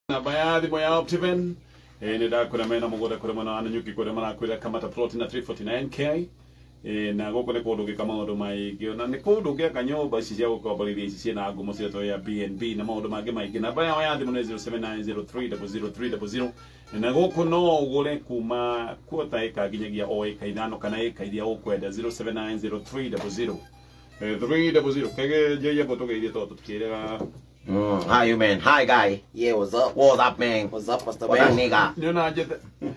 Na baadhi mwa Optiven nenda kuna mena mugode kuna mana anyuki kuna mana kwira kamata plot na 349k na goko ne kodo ke kamaudo mai na ne kodo ke kanyoba cia ko baliri cia na agumo cia to ya BNB na maudo mage mai na baya baadhi mwana 0790303000 na goko no ugole kuma kuota eka ginyagia o eka inano kana eka iria okwenda 07903000 300 kage je boto ke iria to tukirega. Hi, you man. Hi, guy. Yeah, what's up? What's up, man? What's up, Pastor What's up, Man? nigga? You know, I just.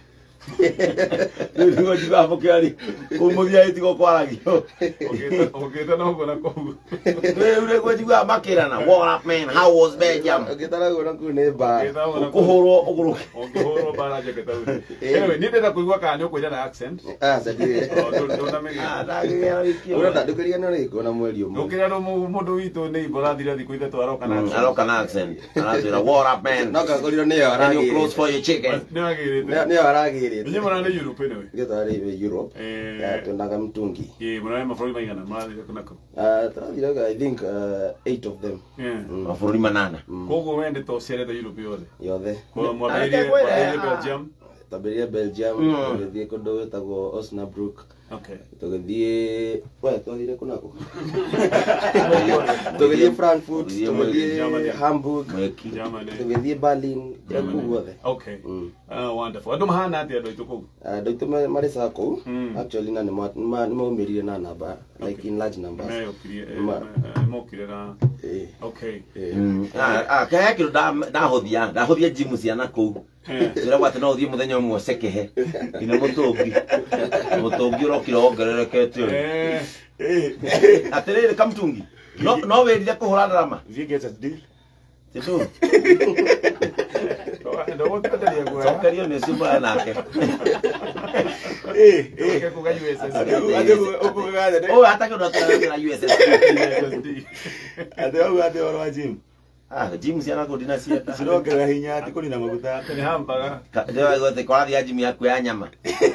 Ndio jiba mokali. Kumudia itiko kwaragio. Okay, no gonna go. Wewe kwa jiba makirana. What up, man? How was Belgium? Ukitaka kuona kuneba. Kuhoro oguru. Kuhoro bara jaketa. Anyway, nitenda kuigwa kanyo kwa jana accent. Sadie. Ndona megi. Ndagĩa wikio. Urenda ndukiria no riko na mweli umwe. Ukira no mundu witu ni ibora thira thiku itatu aroka na accent. Aroka na accent. Anatwira what up, man? Noka koliro niyo And you aragiri. close for your chicken. Niyo aragiri. Ninyi mwana ni Europe anyway. Gitari Europe. Tunaga mtungi. Mwana mafroi maigana mwana kunako. Turathiraga I think 8 of them. Mafururi manana. Kogo wende to ciare the Europe yothe. Yothe. Kwa mwaberie Belgium. Taberia Belgium, tugathie kundu wetagwo Osnabrück. Okay. Tugathie twathire kunako. Tugathie Frankfurt, tugathie Hamburg, tugathie Berlin, guothe. Okay. Wonderful. Andu mahana atia andu ituko. Ndoito mari sako actually na nimaumirire na namba like in large numbers. Mokire na. Okay. Kaya kiru ndahothia gym ciana kuu. Zira gwate no uthie muthenya umwe sekehe. Ina mutungi urokira ongererekete. Atirire kamtungi. No werire kuhura drama. If you get a deal. Titu. Ndo kadalia gwa. Sokario ni simba nake. Kuga USS. Oh, hata kiru nataka USS. Ade oro gym. Gym ciana kudina ciata. Cirongera hinya ati kuri na maguta. Ni hamburger. Ndio gote kwa ya gym yaku ya nyama.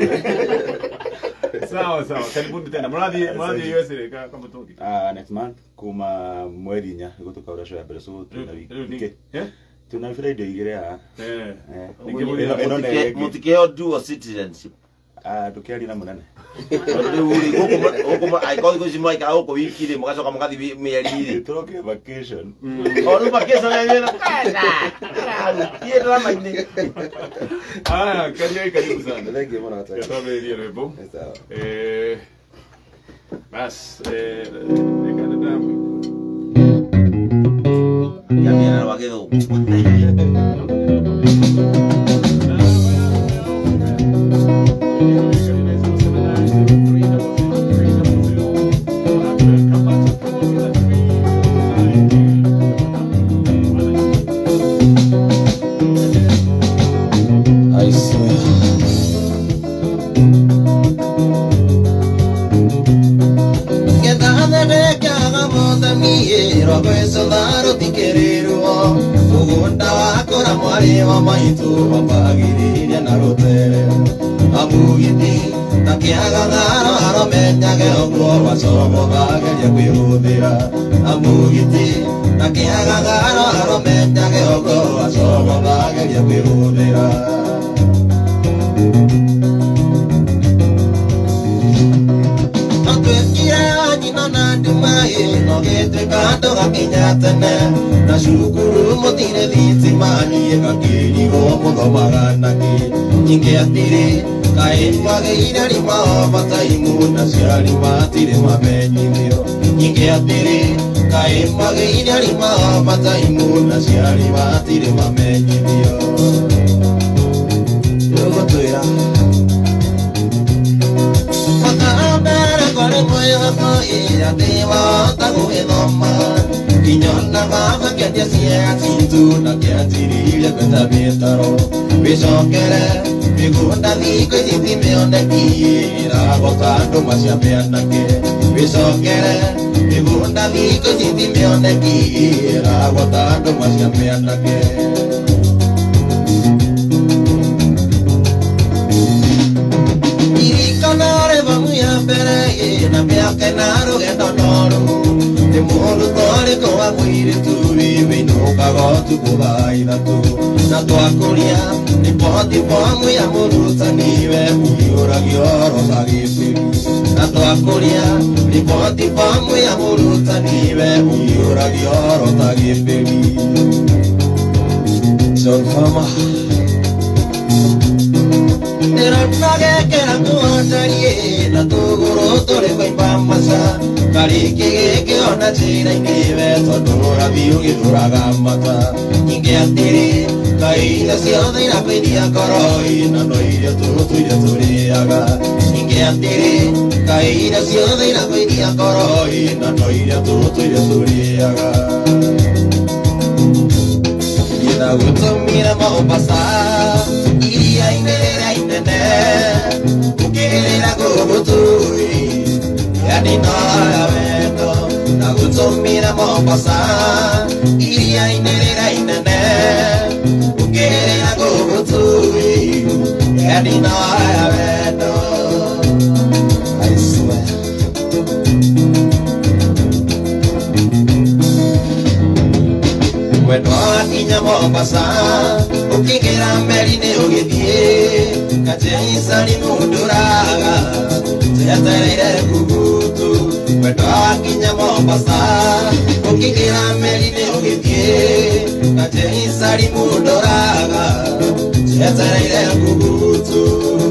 Sawa. Karibuni tena. Mradi USS kama tungi. Next month kuma mweri nya gutuka urasho ya bereso tuna wiki. Tuna Friday igire Mutikeo dual citizenship. Tukiari na munene. I call you my car ko wiki de mugacoka mugathi mieri Turoke vacation. Olu vacation ya yena. Ye drama ni. Karibu sana. Thank you mwana wataka. Tutaberia rebo. Sawa. Bas nikana damu. Ya mira wagedo. Soldado tiquerero, ugunda wakora mwari wa maitu wapagiriria na rutere amugiti takiaga tharo aromenyage ogwo wacomo bageria kwihuthira amugiti takiaga tharo aromenyage ogwo wacomo bageria kwihuthira Kando gakinya tene na shukuru mutire thitimani gakirigo muthomaga naki nyingi atiri kai mageire rima mataimu na ciari matire mamenyithio nyingi atiri kai mageire rima mataimu na ciari matire mamenyithio yogotwira Kore moyo ko ira dewa tago edoma Kinyona mama que te hacía cintu na que atiriria kwenda betaro Bisokere bigunda diko itime ondeki ira gotando macia peanake Bisokere bigunda diko itime ondeki ira gotando macia peanake Na pia que naro que no noro de mundo tore ko a muire tu vive no cago tu boda ida tu na twakuria riboti bomu ya murutani we uhiũragio oro ta gĩbĩri na twakuria riboti bomu ya murutani we uhiũragio oro ta gĩbĩri John Farmer Nĩronagekĩra nguandarie na tũgũrũ tũrĩ kũimba maca karĩkĩ gĩkĩ ona njĩra-inĩ we tondũ rũrathi ũgĩthũraga mata nyingĩ atĩrĩ kahinda ciothe irakũinia ngoro-ĩ na no irio tũtũire tũrĩaga nyingĩ atĩrĩ kahinda ciothe irakũinia ngoro-ĩ na no irio tũtũire tũrĩaga na gũtũmĩra Mombasa iria-inĩ rĩrĩa inene ũkĩrĩra gũgũtũĩ yani no ya wendo na gũtũmĩra Mombasa iria-inĩ rĩrĩa inene ũkĩrĩra gũgũtũĩ yani no ya wendo I swear When wakinya Mombasa ukigera meri-inĩ ũgĩthiĩ Kacheisari munduraga Teatereire kugutu When wakinya Mombasa ukigera meri-inĩ ũgĩthiĩ Kacheisari munduraga Teatereire kugutu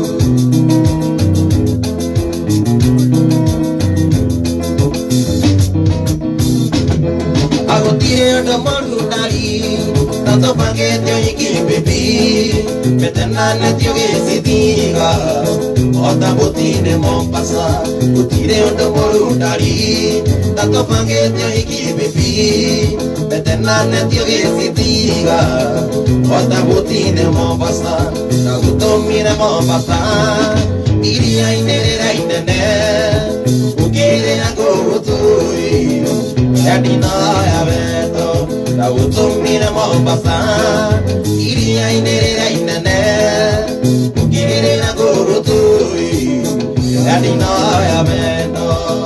Agotire ndo morunari Tanto paquete oiki baby Metena netio gesitiga Ota botine Mombasa Utire ndo morunari Tanto paquete oiki baby Metena netio gesitiga Ota botine Mombasa Nagutomire Mombasa Iria-inĩ rĩrĩa inene Ũkĩrĩra gũgũtũĩ yani no ya wendo na gũtũmĩra Mombasa iria-inĩ rĩrĩa inene ũkĩrĩra gũgũtũĩ yani no ya wendo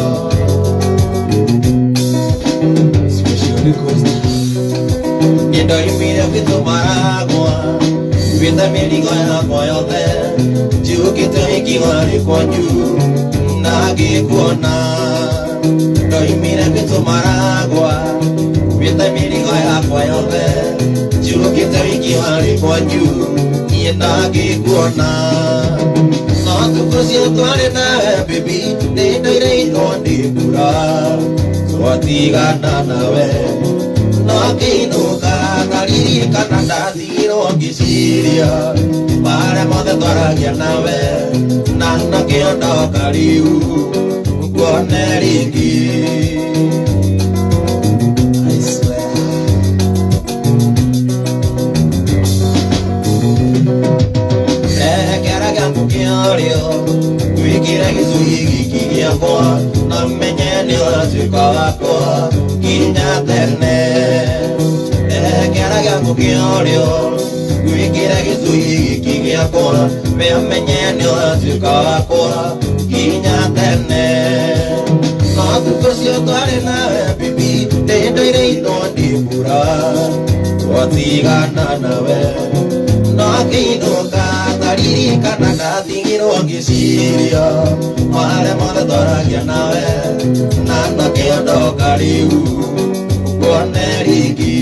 nĩndoimire gĩtũmaragwa gwĩta mĩrigo yakwa yothe njũkĩte ikigarĩ kwanyu na ngĩkuona Ndoimire gĩtũmaragwa gwĩta mĩrigo yakwa yothe njũkĩte ikigarĩ kwanyu niĩ na ngĩkuona no thukũ cio twarĩ nawe baby nĩndoireirwo nĩ mbura twatigana nawe no ngĩinũka ngaririkana ndathirwo ngĩciria marĩa mothe twaragia nawe na nakĩondoka rĩu nguone rĩngĩ I swear Kĩara gĩaku kĩarĩo gwĩkĩra gĩcũhĩ gĩkĩ gĩakwa na menye nĩũratuĩka wakwa nginya tene Kĩara gĩaku kĩarĩo gwĩkĩra gĩcũhĩ gĩkĩ gĩakwa menye nĩũratuĩka wakwa nginya tene no thukũ cio twarĩ nawe baby nĩndoireirwo nĩ mbura twatigana nawe no ngĩinũka ngaririkana ndathigirwo ngĩciria marĩa mothe twaragia nawe na nakĩondoka rĩu nguone rĩngĩ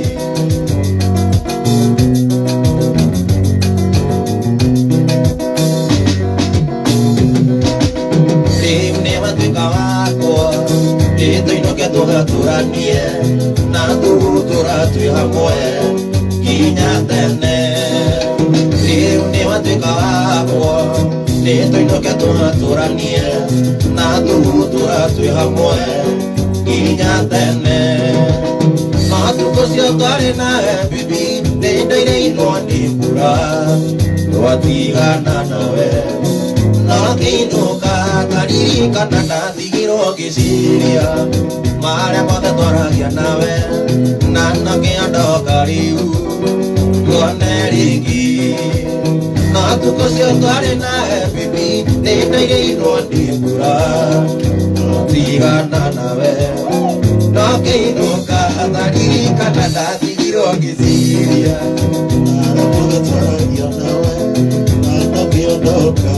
rĩu nĩwatuĩka wakwa rĩtũinũke tũgatũranie na tũgũtũra twĩ hamwe nginya tene rĩu nĩwatuĩka wakwa rĩtũinũke tũgatũranie na tũgũtũra twĩ hamwe nginya tene no thukũ cio twarĩ nawe baby nĩndoireirwo nĩ mbura twatigana nawe no ngĩinũka ngaririkana ndathigirwo ngĩciria marĩa mothe twaragia nawe na nakĩondoka rĩu nguone rĩngĩ no thukũ cio twarĩ nawe baby nĩndoireirwo nĩ mbura twatigana nawe no ngĩinũka ngaririkana ndathigirwo ngĩciria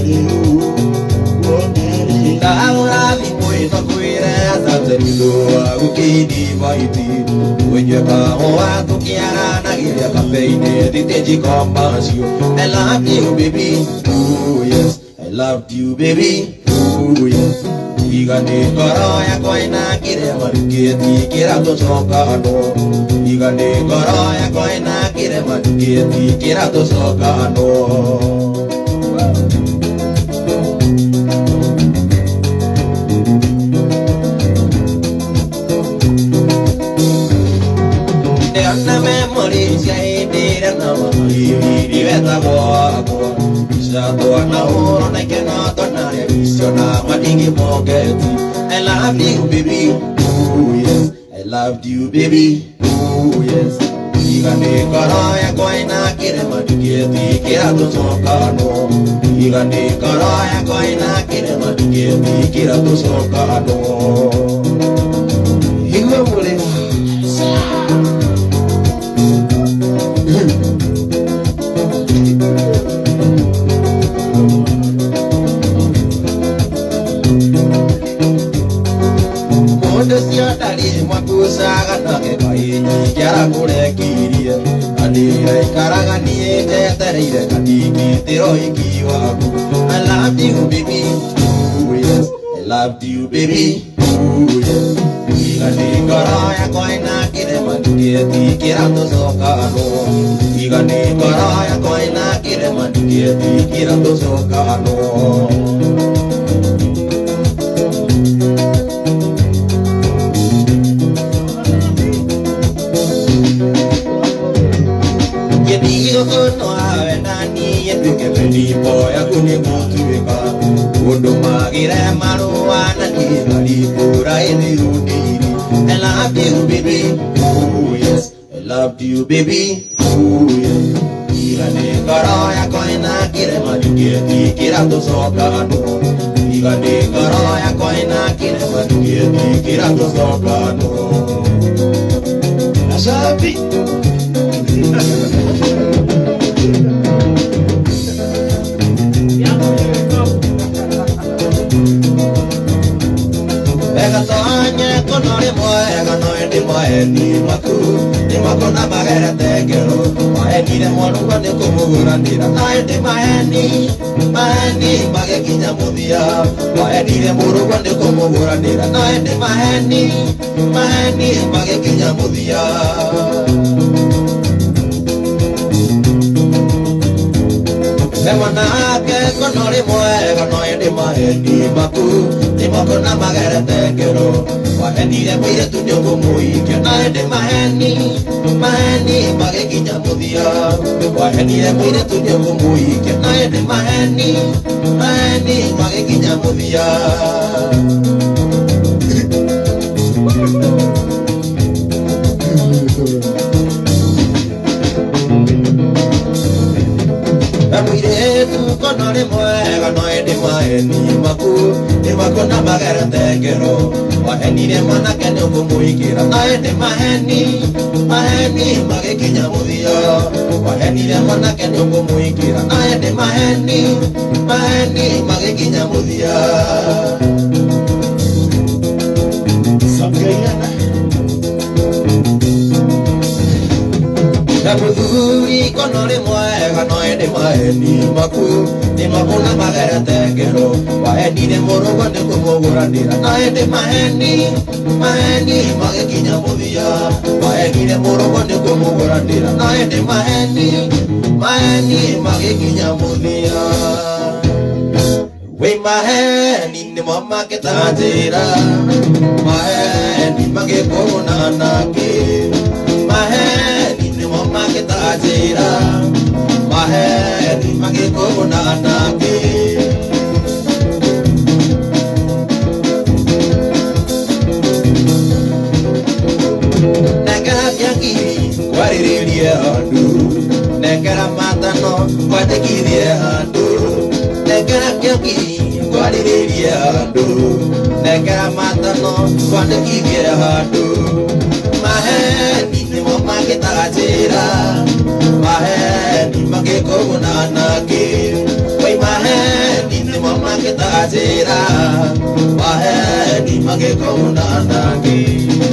Ahora mi puedo cuidar hasta luego que divaiti. Wenye kaoa tukiara na gilia kafeine titeji kompasio. I love you baby, oh yes. I loved you baby, oh yes. Igane koro ya koina kire maruketi kira to sokano. Igane koro ya koina kire maruketi kira to sokano. Na memories ya idira na mahiri veta guapo Isa toa na oro na ikena tona ya visio na madingi mogeti I loved you baby, ooh yes I loved you baby, ooh yes Igane kara ya koina kire madugeti kira to sokano Igane kara ya koina kire madugeti kira to sokano Hiwe mule Makusaga na kekai kiara kure kirie adire karaga nie tetereire kadiki tiro ikiwaku I loved you baby, ooh yes I loved you baby, ooh yes Igane kara ya koina kire mandugeti kira to sokano Igane kara ya koina kire mandugeti kira to sokano no ave nani yetuke pelipo ya kuni mutuika Undo magire maruana ni malipura inirudiri I loved you baby, ooh yes I loved you baby, ooh yes Igane karo ya koina kire madugeti kira to sokano Igane karo ya koina kire madugeti kira to sokano Asabi Toanye konore moega noende moeni maku ni makona magera tegero moeni de monugo ne kumugura ndira naende maeni mage kinya mudia moeni de murugo ne kumugura ndira naende maeni mage kinya mudia Semanake konore moega noende maeni maku ni makona magera tegero Maheni de mire tu nyongo muike naende maheni mage kinya mudia Maheni de mire tu nyongo muike naende maheni mage kinya mudia Amire tu konore moega noende maheni maku ni makona magera tegero Maheni de manake ne kumuikira naende maheni mage kinya mudia Maheni de manake ne kumuikira naende maheni mage kinya mudia Sakayana Dabuduri konore moega noende maheni maku ni makona magera tegero Maheni de morogo ne kumugura ndira naende maheni mage kinya mudia Maheni de morogo ne kumugura ndira naende maheni mage kinya mudia We maheni ni mama ketajira Maheni mage kumuna nake Maheni ni mama ketajira Maheni mage kumuna nake Wariririe handu Nekera matano Watekirie handu Nekera kyoki Wariririe handu Nekera matano Watekirie handu Maheni ni mama ketajira Maheni mage kumuna nake We maheni magĩtajĩra waheni magĩkauna nangĩ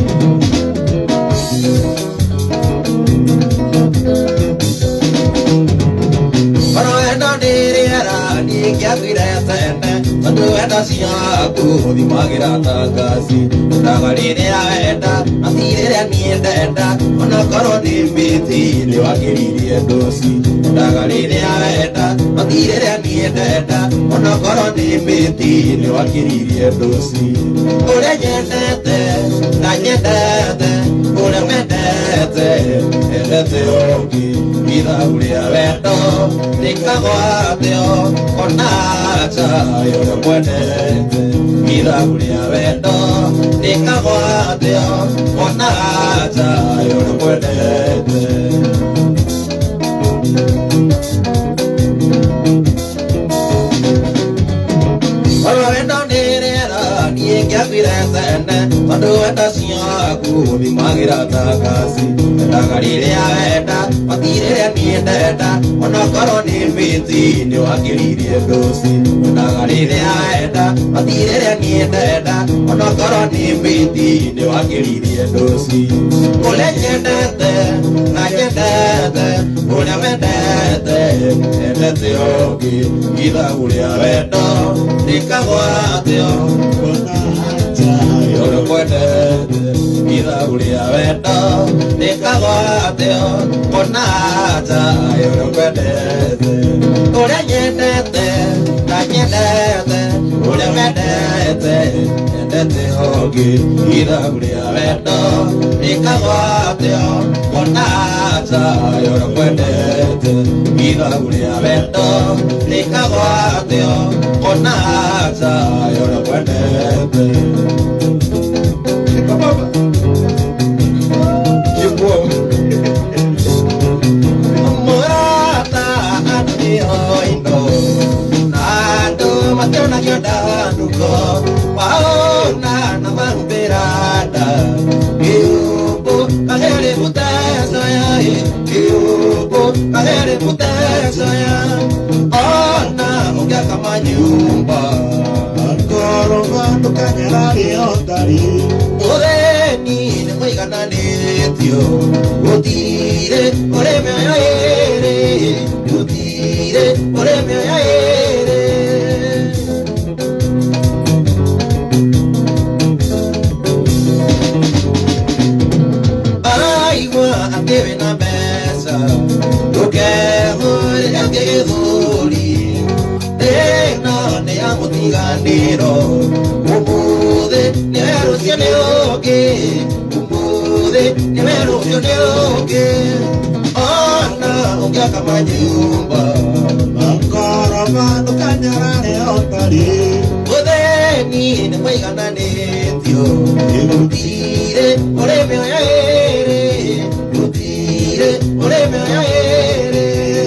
Paroenda nĩrĩera ningĩathire tene tondũ wenda ciaku thimagira tangaci ndaga rĩrĩa wenda na ti rĩrĩa niĩ ndenda ona korwo nĩ mbĩti nĩwakĩririe ndũci ndaga rĩrĩa wenda na ti rĩrĩa niĩ ndenda ona korwo nĩ mbĩti nĩwakĩririe ndũci ũrĩa nyendete na nyendete ũrĩa wendete endete ũngĩ itha ũrĩa wendo nikagwateo onacha yore mwendete itha ũrĩa wendo nikagwateo onacha yore mwendete wendo nĩrĩera niĩ ngĩathire tene tondũ wenda ciaku thimagira tangaci endaga rĩrĩa wenda mati rĩrĩa niĩ ndenda ona korwo nĩ mbĩti nĩwakĩririe ndũci endaga rĩrĩa wenda mati rĩrĩa niĩ ndenda ona korwo nĩ mbĩti nĩwakĩririe ndũci ũrĩa nyendete na nyendete ũrĩa wendete endete ũngĩ itha ũrĩa wendo nikagwateo onacha yore mwendete itha ũrĩa wendo nikagwateo onacha yore mwendete ũrĩa nyendete na nyendete ũrĩa wendete endete ũngĩ itha ũrĩa wendo nikagwateo onacha yore mwendete itha ũrĩa wendo nikagwateo onacha yore mwendete Murata anioindo nando matona kyodanuko waona na mambirada kiubu kahere puteso ya kiubu kahere puteso ya ona ungia kama nyumba korogando kanyarari otari udeni ne mwigananitio utire ureme ya ere utire ureme ya ere aigua atebe na mesa tukehuri angegethuri ena ne amutiganiro umuthi niwerucio ni ungi umuthi niwerucio ni ungi ona ungiaka manyumba makorobandu kanyarare otari utheni ni mwigananitio utire ureme oya ere utire ureme oya ere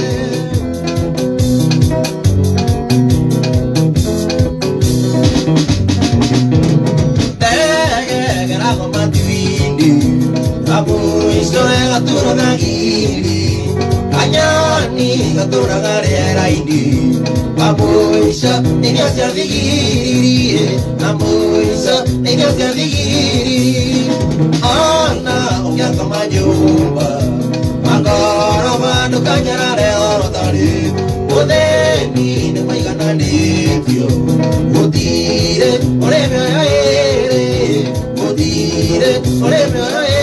Gaturo nagiri anyani gaturo gareraini amoisha niño se adigiri amoisha niño se adigiri ana ungia kama nyumba magoro bandu kanyarare orotari udeni ne maigananitio utire ureme ya ere utire ureme ya ere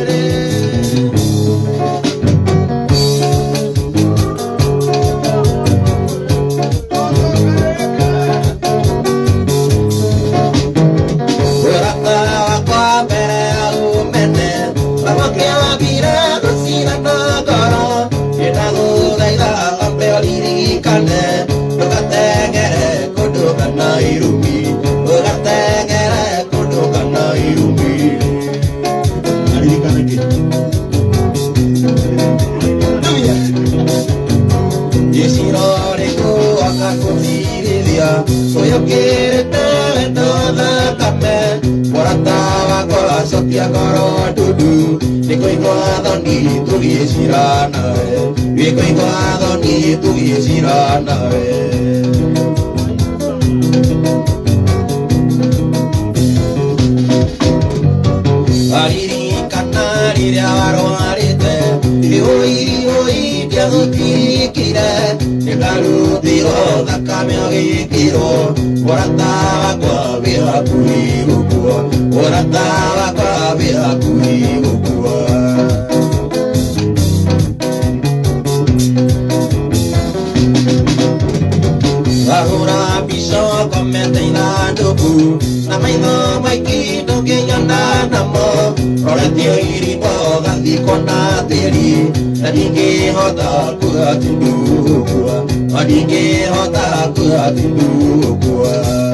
Soy quiere te toda came por ataba cola sotia coro tudu ni koi doni tu yesirana ni koi doni tu yesirana waririkana rĩrĩa warwarĩte oi ndiathũkirikire nĩndarutĩrwo thakame ũgĩkĩrwo mũrata wakwa wĩ hakuhĩ gũkua mũrata wakwa wĩ hakuhĩ gũkua Ahora piso comete inanduku na maitho maiki ndũngĩnyona namo rora tio iripo gathiko na tĩri na ndingĩhota kũhatindũkua na ndingĩhota kũhatindũkua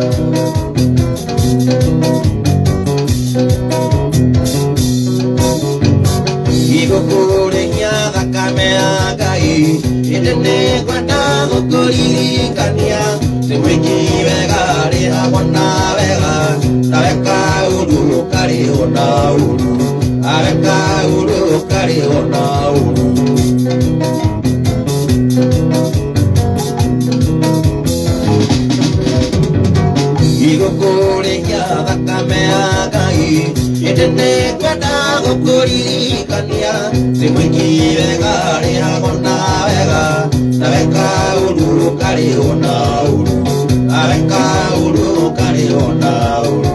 igũkũrĩkia thakame ya Ngai ĩndĩ nĩngwenda gũkũririkania Simwiki wega rĩhagwo na wega naweka ũndũ ũkarĩhwo na ũru aweka ũndũ ũkarĩhwo na ũru igũkũrĩkia thakame ya Ngai ĩndĩ nĩngwenda gũkũririkania Simwiki wega rĩhagwo na wega naweka ũndũ ũkarĩhwo na ũru aweka ũndũ ũkarĩhwo na ũru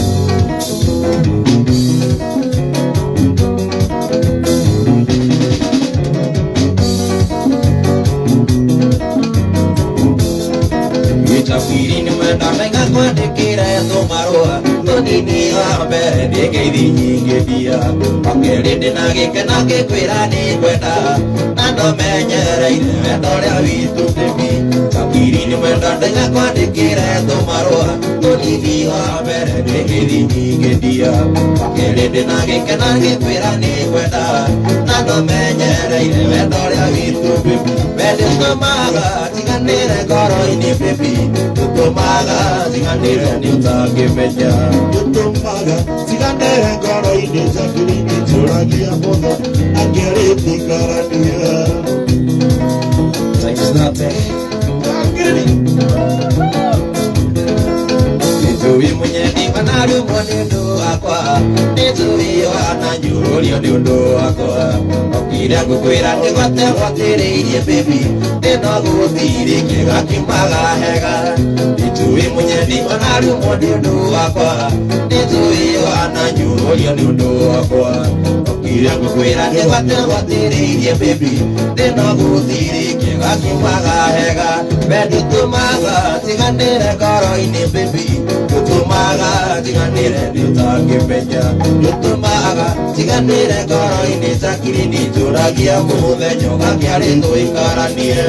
Wĩtawiri nĩ mwenda menga kwandĩkĩra tũmarũa tũnini wa mbere ndĩngeithi nyingĩ mbia wakerĩ ndĩna gĩkena ngĩkwĩra nĩ ngwenda na ndomenyereire wendo ũrĩa witũ baby Tawiri nĩ mwenda menga kwandĩkĩra tũmarũa tũnini wa mbere ndĩngeithi nyingĩ mbia wakerĩ ndĩna gĩkena ngĩkwĩra nĩ ngwenda na ndomenyereire wendo ũrĩa witũ baby wendo ũtũmaga tiganĩre ngoro-inĩ baby ũtũmaga tiganĩre nĩ ũtangĩmenya ũtũmaga tiganĩre ngoro-inĩ njakĩrĩinĩ njũragia mũno angĩrĩtikarania nĩtũĩ mũnyeni manarumwo nĩ ũndũ wakwa nĩtũĩ wananyũrũrio nĩ ũndũ wakwa okire ngũkwĩra ndĩgwatĩrĩirie baby ndĩnogũthirĩkie gakimaga hega nĩtũĩ mũnyeni manarumwo nĩ ũndũ wakwa nĩtũĩ wananyũrũrio nĩ ũndũ wakwa okire ngũkwĩra ndĩgwatĩrĩirie baby ndĩnogũthirĩkie gakimaga hega we ndũtũmaga tiganĩre ngoro-inĩ baby ndũtũmaga tiganĩre ndĩũtangĩmenya ndũtũmaga tiganĩre ngoro-inĩ njakĩrĩinĩ njũragia mũthenya ũgakĩarĩ tũikaranie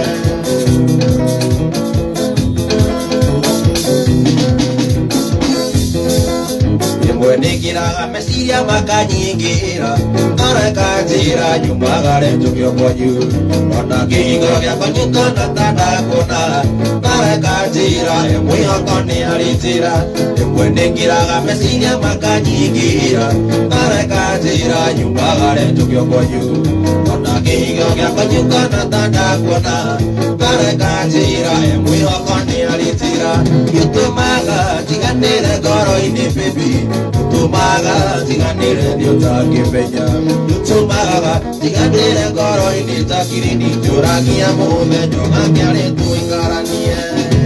nĩngĩraga meciria makanyingĩra ngareka njĩra nyumagare njũkio kwanyu ona kĩhingo gĩakwa nyũkana ta ndakuona ngareka njĩra mwĩhoko nĩ harĩ njĩra rĩmwe nĩngĩraga meciria makanyingĩra ngareka njĩra nyumagare njũkio kwanyu ona kĩhingo gĩakwa nyũkana ta ndakuona ngareka njĩra mwĩhoko nĩ harĩ njĩra gĩtũmaga tiganĩre ngoro-inĩ baby Tumaga tiganĩre nĩ ũtangĩmenya Tumaga tiganĩre ngoro-inĩ njakĩrĩinĩ njũragia mũthenya ũgakĩarĩ tũikaranie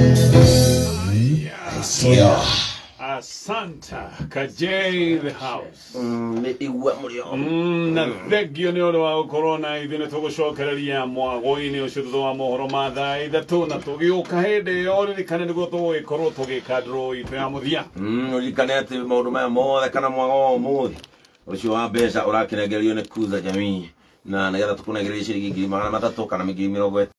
Asanta Kajay the house igua mũrĩo na thengio nĩ ũndũ wa gũkorwo na ithuĩ nĩ tũgũcokereria mwago-inĩ ũcio thutha wa mohoro ma thaa ithatũ na tũgĩũka hĩndĩ ĩyo ririkane nĩguo tũgũgĩkorwo tũgĩka ndrũ itũ ya mũthia ririkane atĩ maũndũ maya mothe kana mwago wa ũmũthĩ ũcio wa mbeca ũrakĩnengererio nĩ Kuza Jamii na nĩgetha tũkũnengererie ciringi 300 kana 50